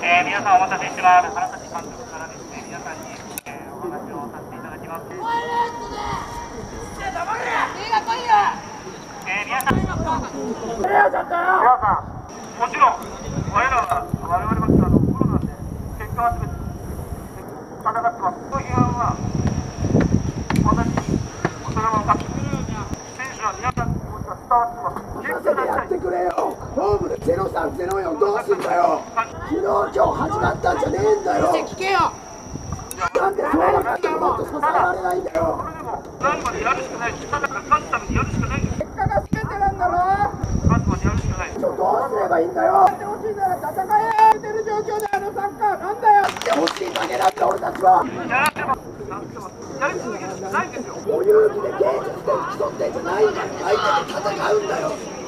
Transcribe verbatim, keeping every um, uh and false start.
えー、皆さんお待たせしてます。原崎監督からですね、皆さんに、えー、お話をさせていただきます。お前レッドで黙れ映画来いよ。えー、皆さん皆さん、もちろん我らは我々はあのプロなんで結果は全て戦ってます。この批判は私にそれは分かって選手は皆さんの気持ちが伝わってます。結果やってくれよ。ホームでゼロさんゼロよんどうすんだよ。昨日今日始まったんじゃねえんだよ。聞けよ。なんでそうなったらもっと支えられないんだよ。 それでもライバルでやるしかないし、ただ勝つためにやるしかないんです。 結果が全てなんだろ。 勝つまでやるしかない。 どうすればいいんだよ。やってほしいなら戦え。出る状況であのサッカーなんだよ。やってほしいだけだって俺たちは。 やってます。やってます。やり続けるしかないんですよ。 お遊戯で芸術で競ってんじゃないんだよ。相手で戦うんだよ。